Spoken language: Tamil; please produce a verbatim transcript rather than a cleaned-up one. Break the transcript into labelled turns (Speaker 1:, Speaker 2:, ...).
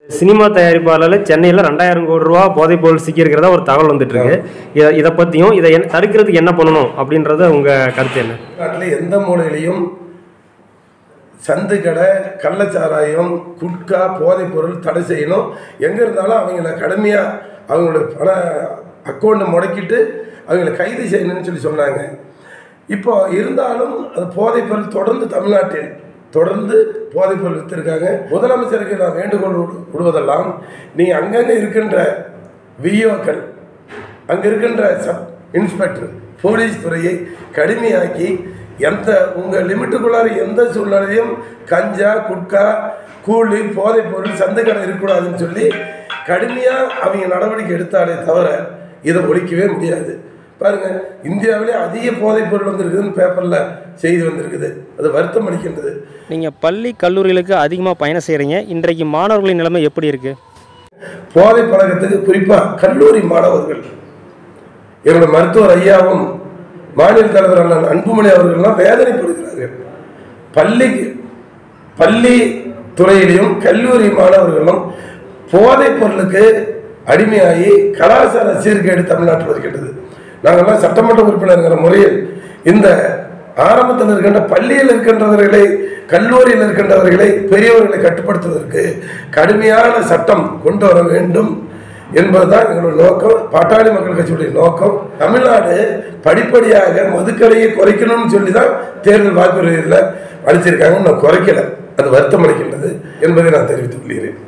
Speaker 1: சினிமா தயாரிப்பாளர் சென்னையில் ரெண்டாயிரம் கோடி ரூபா போதைப்பொருள் சிக்கியிருக்கிறதா ஒரு தகவல் வந்துட்டு இருக்கு. இதை இதை பற்றியும் இதை தடுக்கிறதுக்கு என்ன பண்ணணும் அப்படின்றத உங்கள் கருத்து என்ன?
Speaker 2: நாட்டில் எந்த மூலையிலையும் சந்து கடை, கள்ளச்சாராயம், குட்கா, போதைப்பொருள் தடை செய்யணும். எங்கே இருந்தாலும் அவங்கள கடுமையாக அவங்களோட பண அக்கௌண்ட்டை முடக்கிட்டு அவங்கள கைது செய்யணும்னு சொல்லி சொன்னாங்க. இப்போ இருந்தாலும் அது போதைப்பொருள் தொடர்ந்து தமிழ்நாட்டில் தொடர்ந்து போதைப்பொருள் விற்றுருக்காங்க. முதலமைச்சருக்கு நான் வேண்டுகோள் விடுவதெல்லாம், நீங்கள் அங்கங்கே இருக்கின்ற விஓக்கள், அங்கே இருக்கின்ற சப் இன்ஸ்பெக்டர், போலீஸ் துறையை கடுமையாக்கி எந்த உங்கள் லிமிட்டுக்குள்ளார எந்த சூழ்நிலையும் கஞ்சா, குட்கா, கூலி, போதைப்பொருள், சந்தைக்கடை இருக்கக்கூடாதுன்னு சொல்லி கடுமையாக அவங்க நடவடிக்கை எடுத்தாலே தவிர இதை ஒழிக்கவே முடியாது. பாருங்கள், இந்தியாவிலே அதிக போதைப் பொருள் வந்துருக்குதுன்னு பேப்பரில் செய்தி வந்திருக்குது. அது வருத்தம் அளிக்கின்றது.
Speaker 1: நீங்கள் பள்ளி கல்லூரிகளுக்கு அதிகமாக பயணம் செய்கிறீங்க. இன்றைக்கு மாணவர்களின் நிலைமை எப்படி இருக்குது?
Speaker 2: போதை பழக்கத்துக்கு குறிப்பாக கல்லூரி மாணவர்கள், என்னோட மருத்துவர் ஐயாவும் மாநில தலைவரான அன்புமணி அவர்கள்லாம் வேதனைப்படுகிறார்கள். பள்ளிக்கு பள்ளி துறையிலையும் கல்லூரி மாணவர்களும் போதைப் பொருளுக்கு அடிமையாகி கலாச்சார சீர்கேடு தமிழ்நாட்டில் இருக்கின்றது. நாங்கள்லாம் சட்டமன்ற உறுப்பினர்கிற முறையில் இந்த ஆரம்பத்தில் இருக்கின்ற பள்ளியில் இருக்கின்றவர்களை, கல்லூரியில் இருக்கின்றவர்களை, பெரியவர்களை கட்டுப்படுத்துவதற்கு கடுமையான சட்டம் கொண்டு வர வேண்டும் என்பதுதான் எங்களுடைய நோக்கம், பாட்டாளி மக்கள் கட்சியுடைய நோக்கம். தமிழ்நாடு படிப்படியாக மதுக்கடையை குறைக்கணும்னு சொல்லி தான் தேர்தல் வாக்குறுதியில் அளிச்சிருக்காங்க. நான் குறைக்கல, அது வருத்தம் அளிக்கின்றது என்பதை நான் தெரிவித்துக் கொள்கிறேன்.